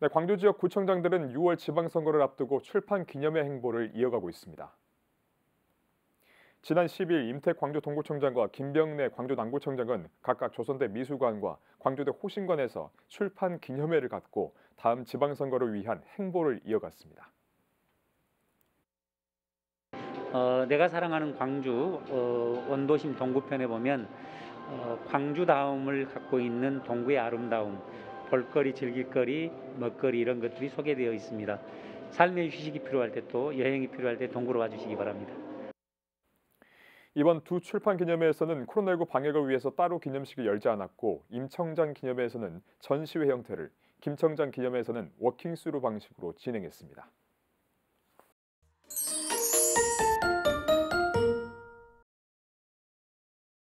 네, 광주 지역 구청장들은 6월 지방선거를 앞두고 출판 기념회 행보를 이어가고 있습니다. 지난 10일 임택 광주 동구청장과 김병래 광주 남구청장은 각각 조선대 미술관과 광주대 호신관에서 출판 기념회를 갖고 다음 지방선거를 위한 행보를 이어갔습니다. 내가 사랑하는 광주 원도심 동구편에 보면 광주다움을 갖고 있는 동구의 아름다움, 볼거리, 즐길거리, 먹거리 이런 것들이 소개되어 있습니다. 삶의 휴식이 필요할 때 또 여행이 필요할 때 동구로 와주시기 바랍니다. 이번 두 출판 기념회에서는 코로나19 방역을 위해서 따로 기념식을 열지 않았고 임 청장 기념회에서는 전시회 형태를, 김 청장 기념회에서는 워킹스루 방식으로 진행했습니다.